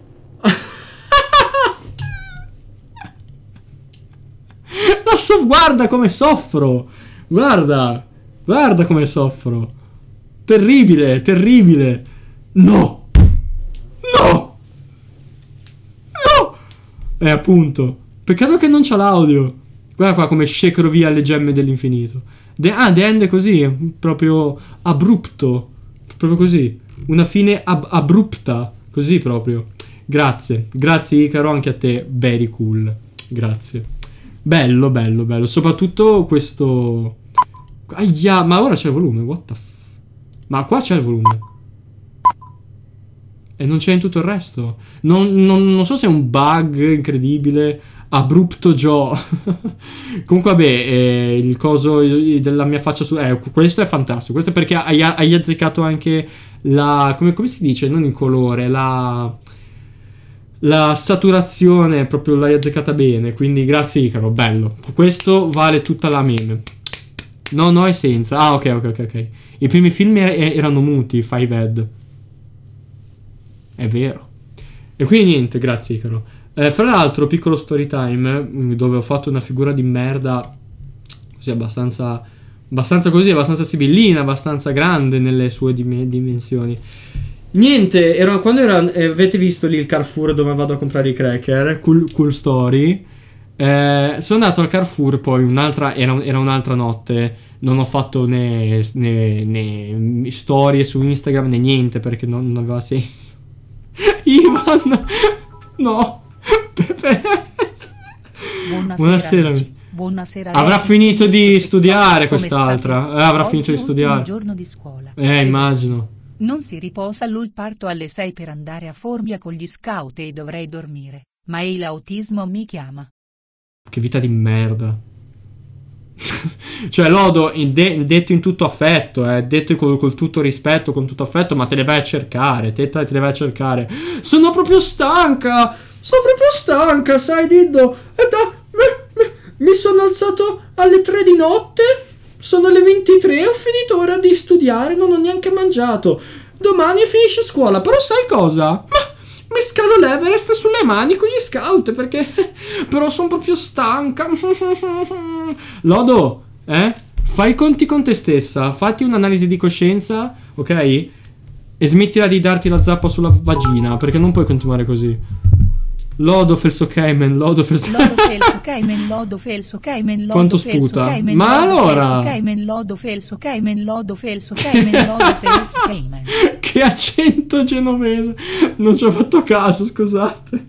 No, so, guarda come soffro. Guarda. Guarda come soffro. Terribile, terribile. No. No. No. Eh, appunto. Peccato che non c'ha l'audio. Guarda qua come shakero via le gemme dell'infinito. Ah, The End è così. Proprio abrupto. Proprio così. Una fine ab abrupta. Così proprio. Grazie, grazie Icaro, anche a te, very cool. Grazie. Bello, bello, bello. Soprattutto questo... Aia, ma ora c'è il volume, what the f... Ma qua c'è il volume. E non c'è in tutto il resto. Non, non, non so se è un bug incredibile. Abrupto Joe. Comunque vabbè, eh, il coso della mia faccia su... Eh, questo è fantastico. Questo è perché hai, hai azzeccato anche la... Come, come si dice? Non il colore, la... La saturazione proprio l'hai azzeccata bene. Quindi grazie Icaro, bello. Questo vale tutta la meme. No, no e senza. Ah, ok, ok, ok, ok. I primi film er erano muti, Five Head. È vero. E quindi niente, grazie Icaro. Eh, fra l'altro, piccolo story time, dove ho fatto una figura di merda così abbastanza... Abbastanza così, abbastanza sibillina, abbastanza grande nelle sue dim dimensioni. Niente, ero, quando era, eh, avete visto lì il Carrefour dove vado a comprare i cracker, cool, cool story. Eh, sono andato al Carrefour, poi un'altra, era, era un'altra notte, non ho fatto né, né, né storie su Instagram né niente perché non, non aveva senso. Ivan, no, Pepe. Buonasera. Buonasera. Buonasera. Avrà finito di studiare quest'altra. Eh, avrà finito di studiare. Giorno di scuola. Eh, immagino. Non si riposa, lui parto alle sei per andare a Formia con gli scout e dovrei dormire, ma il autismo mi chiama. Che vita di merda. Cioè Lodo, in de detto in tutto affetto, eh, detto col, col tutto rispetto, con tutto affetto, ma te le vai a cercare, te, te le vai a cercare. Sono proprio stanca, sono proprio stanca, sai Diddo. E da, me, me, mi sono alzato alle tre di notte, sono le ventitré, ho finito ora di studiare, non ho neanche mangiato. Domani finisce scuola, però sai cosa? Ma... mi scalo l'Everest sulle mani con gli scout perché però sono proprio stanca. Lodo, eh? Fai i conti con te stessa, fatti un'analisi di coscienza, ok? E smettila di darti la zappa sulla vagina perché non puoi continuare così. Lodo felso Cayman, Lodo felso Cayman, Lodo felso Cayman, Lodo quanto sputa? Cayman, Ma Lodo allora Cayman, Lodo felso Cayman, Lodo felso Cayman, Lodo felso Cayman. Che accento genovese. Non ci ho fatto caso, scusate.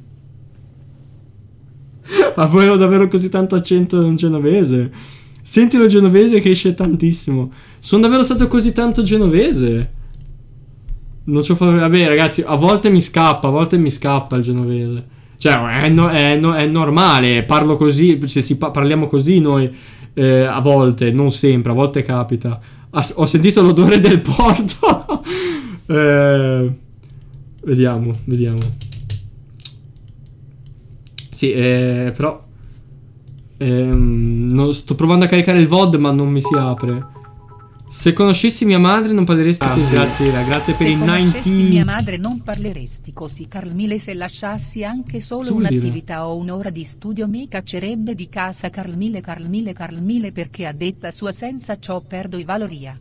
Ma volevo davvero così tanto accento genovese? Sentilo genovese che esce tantissimo. Sono davvero stato così tanto genovese? Non ci ho fatto... Vabbè ragazzi, a volte mi scappa, a volte mi scappa il genovese. Cioè è, no, è, no, è normale, parlo così, se si pa parliamo così noi eh, a volte, non sempre, a volte capita. As ho sentito l'odore del porto. eh, vediamo, vediamo. Sì, eh, però ehm, no, sto provando a caricare il V O D ma non mi si apre. Se conoscessi mia madre non parleresti ah, così. Grazie, Ira, grazie per se il novanta. Se conoscessi mia madre non parleresti così. Carl Mille, se lasciassi anche solo un'attività o un'ora di studio mi caccerebbe di casa. Carl Mille, Carl Mille, Carl Mille, perché a detta sua senza ciò perdo i valoria.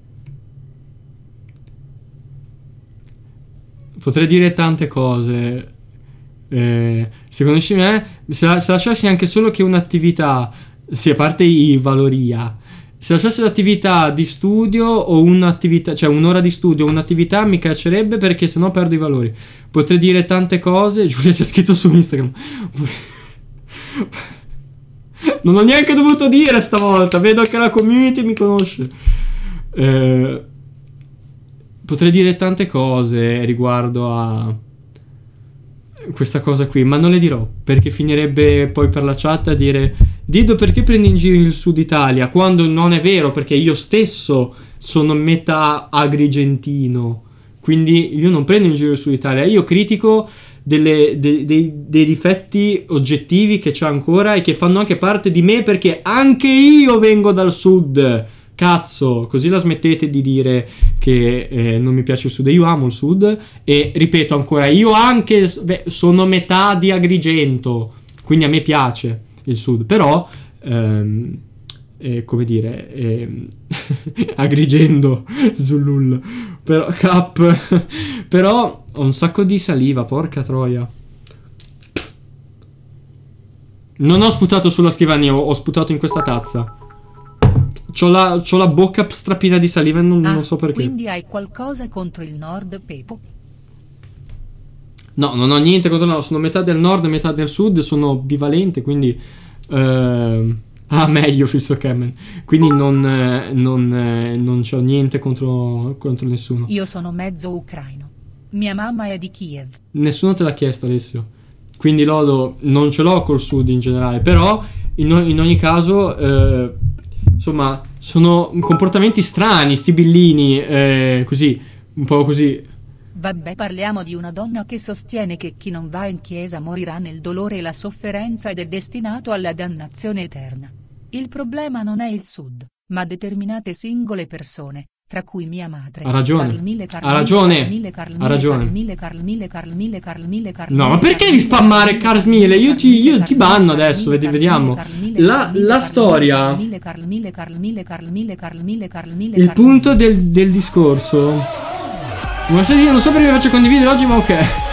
Potrei dire tante cose. Eh, se conosci me, se, la, se lasciassi anche solo che un'attività, sì, a parte i valoria. Se lasciassi l'attività di studio o un'attività, cioè un'ora di studio o un'attività mi caccerebbe perché sennò perdo i valori. Potrei dire tante cose. Giulia ti ha scritto su Instagram. Non ho neanche dovuto dire stavolta. Vedo che la community mi conosce. Eh, potrei dire tante cose riguardo a questa cosa qui, ma non le dirò perché finirebbe poi per la chat a dire: Dido, perché prendi in giro il Sud Italia? Quando non è vero, perché io stesso sono metà agrigentino, quindi io non prendo in giro il Sud Italia, io critico delle, de, de, dei difetti oggettivi che c'è ancora e che fanno anche parte di me perché anche io vengo dal Sud. Cazzo, così la smettete di dire che eh, non mi piace il Sud. Io amo il Sud e ripeto ancora, io anche beh, sono metà di Agrigento, quindi a me piace il Sud, però ehm, eh, come dire ehm, Agrigento Zulul, però cap però ho un sacco di saliva, porca troia. Non ho sputato sulla scrivania, ho, ho sputato in questa tazza. C'ho la, c'ho la bocca strapiena di saliva e non, ah, non so perché. Quindi hai qualcosa contro il Nord, Pepo? No, non ho niente contro no, sono metà del nord e metà del sud, sono bivalente, quindi... Uh, ah, meglio Phil Sokemen. Quindi non, eh, non, eh, non c'ho niente contro, contro nessuno. Io sono mezzo ucraino. Mia mamma è di Kiev. Nessuno te l'ha chiesto, Alessio. Quindi Lodo, non ce l'ho col sud in generale, però in, in ogni caso, eh, insomma, sono comportamenti strani, sibillini, eh, così, un po' così. Vabbè, parliamo di una donna che sostiene che chi non va in chiesa morirà nel dolore e la sofferenza ed è destinato alla dannazione eterna. Il problema non è il sud, ma determinate singole persone, tra cui mia madre. Ha ragione, ha ragione, ha ragione. No, ma perché devi spammare Cars mille? Io ti, io ti banno adesso, vediamo. La, la storia, il punto del, del discorso. Non so perché mi faccio condividere oggi, ma ok.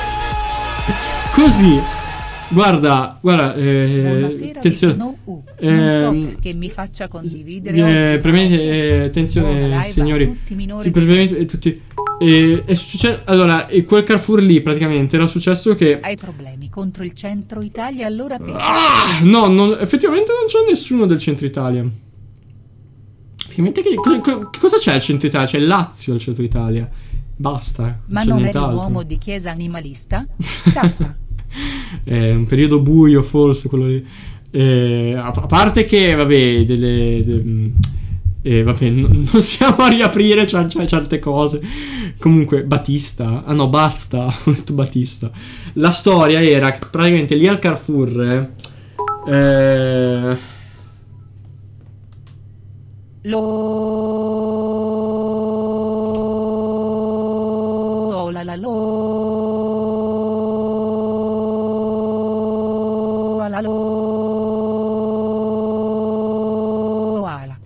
Così. Guarda, guarda, eh, attenzione. No, uh, non so perché mi faccia condividere eh, oggi. Premete, eh, attenzione, signori. Tutti, praticamente, tutti. Eh, è successo. Allora, quel Carrefour lì praticamente era successo che. Hai problemi contro il centro Italia, allora perché? Ah, no, non, effettivamente non c'è nessuno del centro Italia. Effettivamente che, cosa, che cosa c'è al centro Italia? C'è il Lazio al centro Italia. Basta. Ma non eri un uomo di chiesa animalista? Cappa. È un periodo buio forse quello lì. Eh, a, a parte che vabbè delle, de, eh, vabbè non, non stiamo a riaprire c'è, c'è certe cose. Comunque Battista. Ah no, basta. Ho detto Battista. La storia era che praticamente lì al Carrefour eh, lo la la lo la lo ala.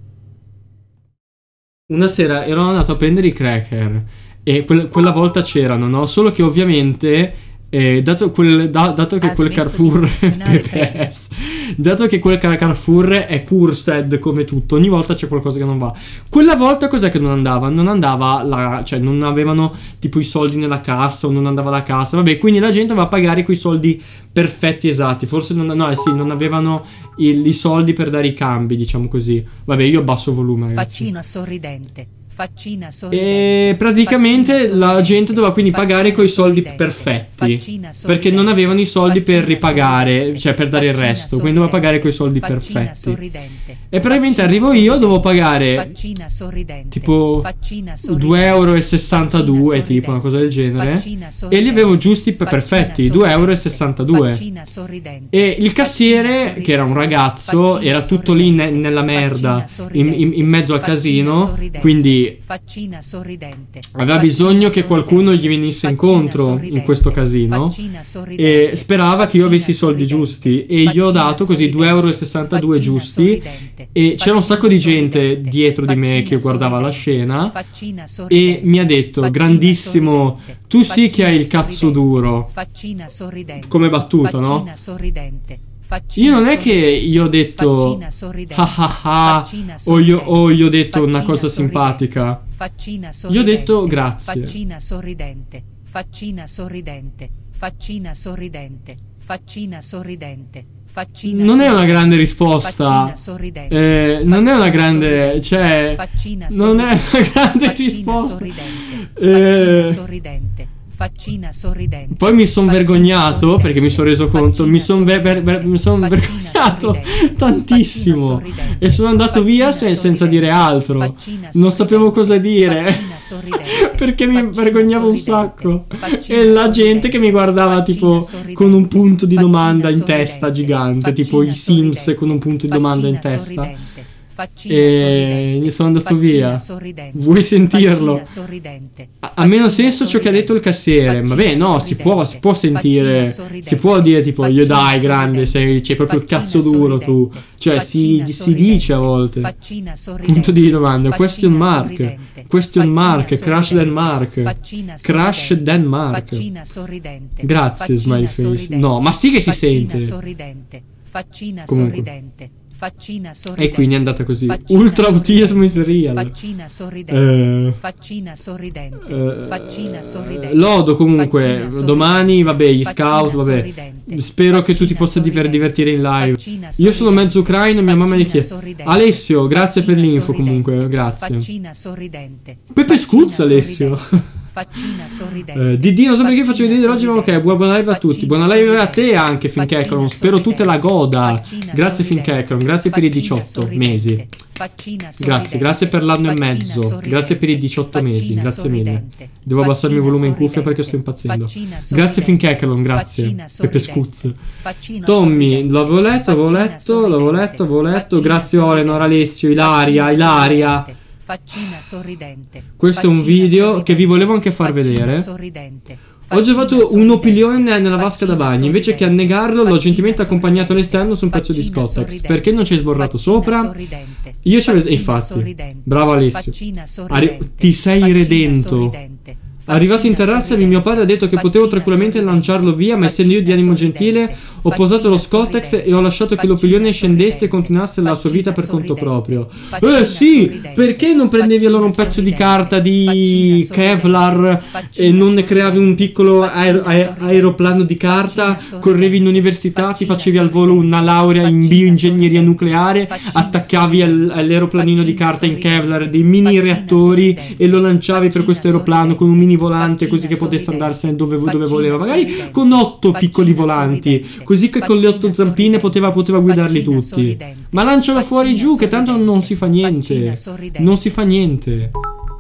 Una sera ero andato a prendere i cracker e quel, quella volta c'erano, no? Solo che ovviamente eh, dato, quel, da, dato che Ha quel smesso Carrefour di funzionare P S, dato che quel Carrefour è cursed come tutto, ogni volta c'è qualcosa che non va. Quella volta cos'è che non andava? Non andava la, cioè non avevano tipo i soldi nella cassa o non andava la cassa, vabbè, quindi la gente va a pagare quei soldi perfetti esatti, forse non, no, eh sì, non avevano i, i soldi per dare i cambi, diciamo così. Vabbè, io abbasso volume, ragazzi. Faccina sorridente. Faccina sorridente. E praticamente Faccina la sorridente. gente doveva quindi pagare coi soldi Faccina perfetti, Faccina perché non avevano i soldi per Faccina ripagare, sorridente. cioè per dare il Faccina resto, quindi doveva pagare coi soldi Faccina perfetti. sorridente. E praticamente Faccina arrivo io, sorridente. devo pagare Faccina sorridente. tipo Faccina sorridente. due euro e sessantadue, Faccina tipo una cosa del genere, Faccina e li sorridente. avevo giusti per Faccina perfetti, due euro e sorridente. sessantadue. Faccina sorridente. E il cassiere, Faccina che era un ragazzo, sorridente. era tutto lì ne- nella merda, Faccina in, in- in mezzo al Faccina casino, sorridente. quindi Faccina sorridente. aveva bisogno che qualcuno gli venisse incontro in questo casino e sperava che io avessi i soldi giusti, e gli ho dato così due euro e sessantadue giusti, e c'era un sacco di gente dietro di me che guardava la scena e mi ha detto: grandissimo, tu sì che hai il cazzo duro, come battuta, no? Io non è che io ho detto ah ah ah o io, o io ho detto una cosa simpatica. Io ho detto grazie. Faccina sorridente. Faccina sorridente. Faccina sorridente. Faccina sorridente. Faccina Non è una sorridente. grande risposta. Faccina sorridente. Eh, non è una Faccina grande, sorridente. cioè Faccina non è sorridente. una grande Faccina risposta. sorridente. Eh, Faccina sorridente. Faccina sorridente. Poi mi sono Faccina vergognato sorridente. perché mi sono reso conto, mi sono ver- ver- ver- mi son Faccina vergognato sorridente. tantissimo Faccina sorridente. e sono andato via Faccina se- senza sorridente. dire altro. Faccina Non sapevo sorridente. cosa dire Faccina sorridente. perché mi Faccina vergognavo un sorridente. sacco, Faccina e la sorridente. gente che mi guardava Faccina tipo sorridente. con un punto di Faccina domanda in sorridente. testa gigante, Faccina tipo i Sims sorridente. con un punto di domanda in Faccina testa. sorridente. Faccina E sorridente. sono andato Faccina via. sorridente. Vuoi sentirlo? Faccina sorridente. Ha ha meno Faccina senso ciò che ha detto il sorridente. cassiere. Vabbè, Faccina no, si può, si può sorridente. sentire, Faccina sorridente. si può dire tipo, io Faccina dai, grande, sorridente. sei, c'hai proprio il Faccina cazzo duro tu. sorridente. Cioè, si, Faccina si sorridente. dice a volte. Faccina sorridente. Punto di domanda, Faccina question mark, sorridente. question Faccina mark, crash sorridente. Denmark, Faccina crash sorridente. Denmark. Faccina sorridente. Grazie, Faccina smiley face. sorridente. No, ma sì che si Faccina sente. sorridente. Faccina Comunque. sorridente. Faccina sorridente. E quindi è andata così. Faccina Ultra autismo is real. Faccina sorridente. Eh, Faccina sorridente. eh, Faccina sorridente. Lodo comunque. Faccina sorridente. Domani, vabbè, gli Faccina scout, vabbè. sorridente. Spero che tu ti Faccina possa diver- sorridente. divertire in live. Faccina Io sono sorridente. mezzo ucraino, mia mamma mi Faccina chiede. sorridente. Alessio, grazie per Faccina l'info sorridente. comunque, grazie. Faccina sorridente. Pepe Faccina Scuzza, Alessio. sorridente. Faccina sorridente. Eh, Didì, non so perché faccio Faccina vedere oggi, ma ok, sorridente. buona live a tutti. Faccina Buona live a te sorridente. anche, Fincackron. Faccina Spero tu te la goda. Faccina Grazie, sorridente. Fincackron. Grazie per i Faccina diciotto sorridente. mesi. Faccina Grazie, sorridente. grazie per l'anno e Faccina mezzo. sorridente. Grazie per i diciotto mesi. Faccina Grazie mille. sorridente. Devo abbassarmi il Faccina volume in cuffia sorridente. perché sto impazzendo. Faccina Grazie, sorridente. Fincackron. Grazie. Faccina Pepe sorridente. Scuz. Faccina Tommy, sorridente. l'avevo letto, avevo Faccina letto, l'avevo sorridente. letto, avevo letto. Faccina Grazie sorridente. Orenor, Alessio, Ilaria, Faccina Ilaria. sorridente. Faccina sorridente. Questo è un Faccina video sorridente. che vi volevo anche far Faccina vedere. sorridente. Oggi ho Faccina fatto sorridente. un'opinione nella vasca da bagno. Invece che Faccina annegarlo, l'ho sorridente. gentilmente accompagnato all'esterno su un pezzo di Faccina Scottex. sorridente. Perché non ci hai sborrato Faccina sopra? sorridente. Io ci avevo. Faccina Infatti, sorridente. bravo Alessio. Faccina Arri- sorridente. ti sei Faccina redento. sorridente. Arrivato in Faccina terrazza, sorridente. mio padre ha detto che potevo Faccina tranquillamente sorridente. lanciarlo via, ma essendo io di animo Faccina gentile, sorridente. ho posato lo Faccina Scottex sorridente. e ho lasciato che Faccina l'opinione scendesse e sorridente. continuasse la sua vita per Faccina conto proprio. sorridente. Faccina Eh sì, sorridente. perché non prendevi allora un pezzo di Faccina carta di sorridente. Kevlar Faccina e non ne sorridente. creavi un piccolo Faccina aer- aer- sorridente. aeroplano di carta, Faccina sorridente. correvi in università, ti Faccina facevi al volo sorridente. una laurea in Faccina bioingegneria sorridente. nucleare, Faccina attaccavi al- sorridente. all'aeroplanino di Faccina carta in sorridente. Kevlar dei mini Faccina reattori sorridente. e lo lanciavi per Faccina questo aeroplano sorridente. con un mini volante così Faccina che potesse sorridente. andarsene dove, dove Faccina voleva, magari sorridente. con otto Faccina piccoli volanti, sorridente. così che con le otto Faccina zampine sorridente. poteva, poteva guidarli Faccina tutti. sorridente. Ma lancialo fuori Faccina giù che tanto sorridente. non si fa niente. Faccina sorridente. Non si fa niente.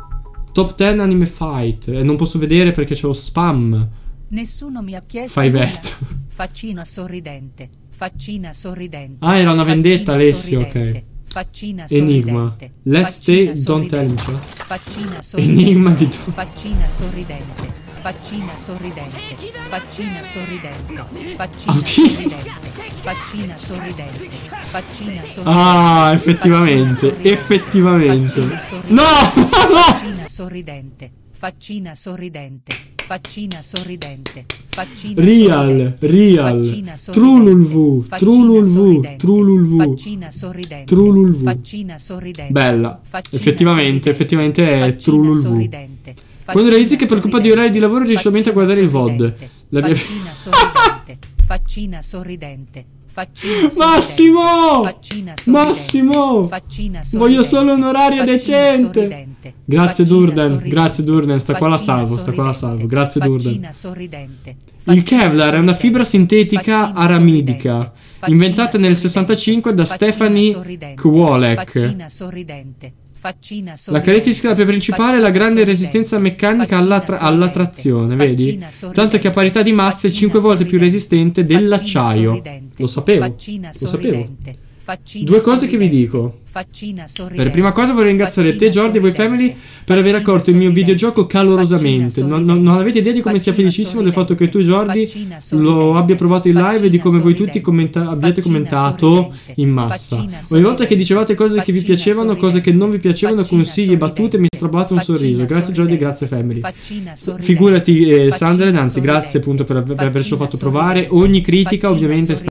Top dieci anime fight e non posso vedere perché c'è lo spam. Nessuno mi ha chiesto Fai nulla. vet. Faccina sorridente. Faccina sorridente. Ah, era una vendetta, Faccina Alessio, sorridente. ok. Faccina Enigma. sorridente. Let's Faccina stay, don't tell me. sorridente. Faccina sorridente. Enigma di tu. Faccina sorridente. Faccina sorridente. Faccina sorridente. Faccina Autismo. sorridente. Faccina sorridente. Faccina sorridente. Ah, effettivamente, Faccina sorridente. effettivamente. Faccina sorridente. No, no. Faccina sorridente. Faccina sorridente. Faccina sorridente. Faccina Real, sorridente. real. Faccina sorridente. Trululvu, Faccina trululvu, sorridente. trululvu. Faccina sorridente. Trululvu. Faccina sorridente. Bella. Faccina Effettivamente, sorridente. effettivamente è Faccina trululvu. sorridente. Quando realizzi che Faccina per colpa di orari di lavoro riesci solamente a Faccina guardare il V O D. sorridente. La mia- Faccina sorridente. Faccina sorridente. Faccina sorridente. Massimo! Faccina sorridente. Massimo! Faccina Voglio sorridente. solo un orario Faccina decente. sorridente. Grazie Faccina Durden, sorridente. grazie Durden, sta qua la Faccina salvo, sta qua la salvo. sorridente. Grazie Durden. Faccina sorridente. Il Kevlar è una fibra sintetica Faccina aramidica, sorridente. Faccina inventata nel sorridente. sessantacinque da Faccina Stephanie sorridente. Kwolek. Faccina sorridente. Faccina La sorridente. caratteristica principale è la Faccina grande sorridente. resistenza meccanica alla, tra- Faccina alla sorridente. trazione, vedi? Faccina sorridente. Tanto che a parità di masse è Faccina cinque volte più sorridente. resistente Faccina dell'acciaio. sorridente. Lo sapevo, Faccina lo sapevo. sorridente. Faccina Due cose che vi sorridente. dico. Faccina sorridente. Per prima cosa vorrei ringraziare te, Faccina Jordi, e voi sorridente. family per aver Faccina accolto il mio sorridente. videogioco calorosamente. Faccina Non, non- sorridente. non avete idea di come sia Faccina felicissimo del fatto che tu, sorridente. Jordi, Faccina lo sorridente. abbia provato in live e di come voi tutti Faccina commenta- abbiate Faccina commentato sorridente. in massa. Faccina Ogni volta che sorridente. dicevate cose che vi Faccina piacevano, cose che non vi piacevano, Faccina consigli e battute, mi sorridente. strappate un sorriso. Faccina Grazie Jordi, sorridente. grazie family. Faccina sorridente. Figurati, eh, Faccina Sandra, anzi, sorridente. grazie appunto per, aver- per avercelo Faccina fatto provare. sorridente. Ogni critica Faccina ovviamente sorridente.